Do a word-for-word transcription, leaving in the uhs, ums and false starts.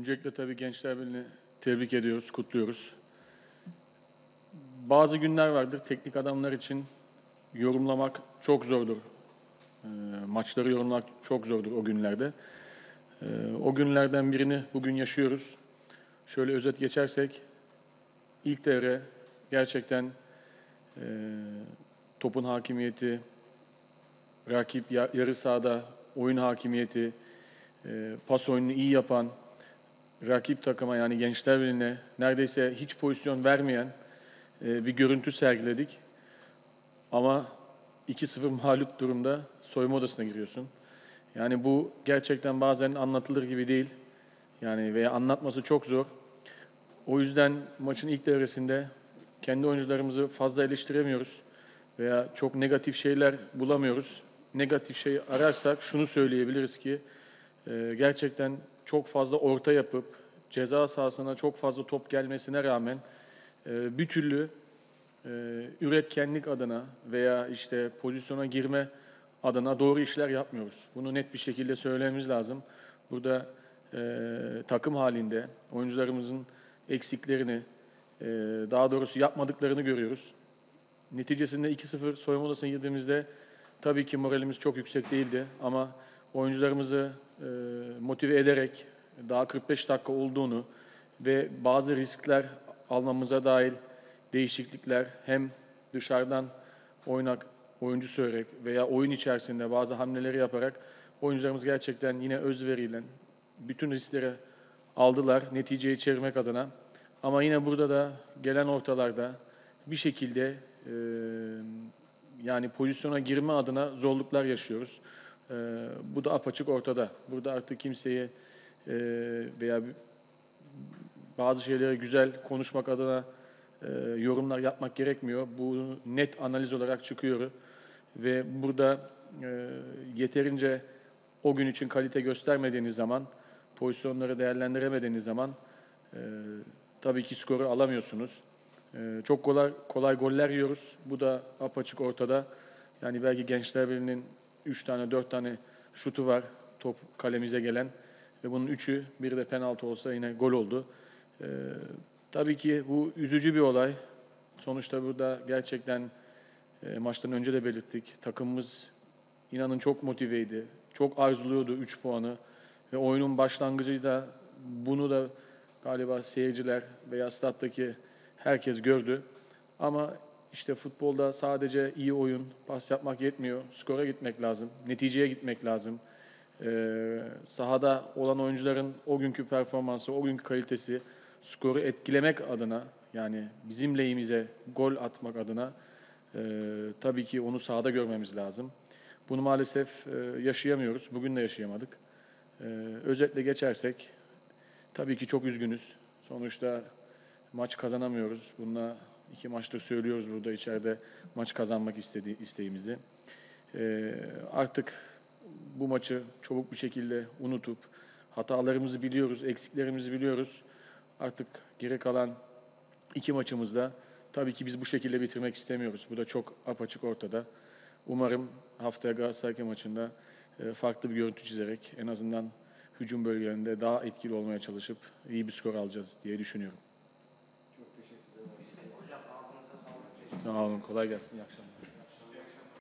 Öncelikle tabii Gençler Birliği'ni tebrik ediyoruz, kutluyoruz. Bazı günler vardır, teknik adamlar için yorumlamak çok zordur. Eee, maçları yorumlamak çok zordur o günlerde. Eee, o günlerden birini bugün yaşıyoruz. Şöyle özet geçersek, ilk devre gerçekten eee, topun hakimiyeti, rakip ya- yarı sahada oyun hakimiyeti, eee, pas oyununu iyi yapan, rakip takıma yani Gençler Birliği'ne neredeyse hiç pozisyon vermeyen e, bir görüntü sergiledik. Ama iki sıfır mağlup durumda soyunma odasına giriyorsun. Yani bu gerçekten bazen anlatılır gibi değil. Yani veya anlatması çok zor. O yüzden maçın ilk devresinde kendi oyuncularımızı fazla eleştiremiyoruz veya çok negatif şeyler bulamıyoruz. Negatif şey ararsak şunu söyleyebiliriz ki e, gerçekten çok fazla orta yapıp ceza sahasına çok fazla top gelmesine rağmen e, bir türlü e, üretkenlik adına veya işte pozisyona girme adına doğru işler yapmıyoruz. Bunu net bir şekilde söylememiz lazım. Burada e, takım halinde oyuncularımızın eksiklerini, e, daha doğrusu yapmadıklarını görüyoruz. Neticesinde iki sıfır soyunma odasına girdiğimizde tabii ki moralimiz çok yüksek değildi ama oyuncularımızı e, motive ederek daha kırk beş dakika olduğunu ve bazı riskler almamıza dair değişiklikler hem dışarıdan oynak oyuncu sürerek veya oyun içerisinde bazı hamleleri yaparak oyuncularımız gerçekten yine özveriyle bütün riskleri aldılar neticeyi çevirmek adına. Ama yine burada da gelen ortalarda bir şekilde e, yani pozisyona girme adına zorluklar yaşıyoruz. E, bu da apaçık ortada. Burada artık kimseyi e, veya bazı şeyleri güzel konuşmak adına e, yorumlar yapmak gerekmiyor. Bu net analiz olarak çıkıyor ve burada e, yeterince o gün için kalite göstermediğiniz zaman, pozisyonları değerlendiremediğiniz zaman e, tabii ki skoru alamıyorsunuz. E, çok kolay kolay goller yiyoruz. Bu da apaçık ortada. Yani belki Gençler Birliği'nin üç tane, dört tane şutu var top kalemize gelen ve bunun üçü, biri de penaltı olsa yine gol oldu. E, tabii ki bu üzücü bir olay. Sonuçta burada gerçekten e, maçtan önce de belirttik. Takımımız inanın çok motiveydi. Çok arzuluyordu üç puanı. Ve oyunun başlangıcı da bunu da galiba seyirciler veya stat'taki herkes gördü. Ama işte futbolda sadece iyi oyun, pas yapmak yetmiyor. Skora gitmek lazım, neticeye gitmek lazım. Ee, sahada olan oyuncuların o günkü performansı, o günkü kalitesi skoru etkilemek adına yani bizim lehimize gol atmak adına e, tabii ki onu sahada görmemiz lazım. Bunu maalesef e, yaşayamıyoruz. Bugün de yaşayamadık. E, özetle geçersek tabii ki çok üzgünüz. Sonuçta maç kazanamıyoruz. Bununla iki maçtır söylüyoruz burada içeride maç kazanmak istediği isteğimizi. E, artık bu maçı çabuk bir şekilde unutup hatalarımızı biliyoruz, eksiklerimizi biliyoruz. Artık geri kalan iki maçımızda tabii ki biz bu şekilde bitirmek istemiyoruz. Bu da çok apaçık ortada. Umarım haftaya Galatasaray maçında e, farklı bir görüntü çizerek en azından hücum bölgelerinde daha etkili olmaya çalışıp iyi bir skor alacağız diye düşünüyorum. Çok teşekkür ederim. Hocam ağzınıza sağlık. Teşekkür Sağ olun, kolay gelsin, iyi akşamlar.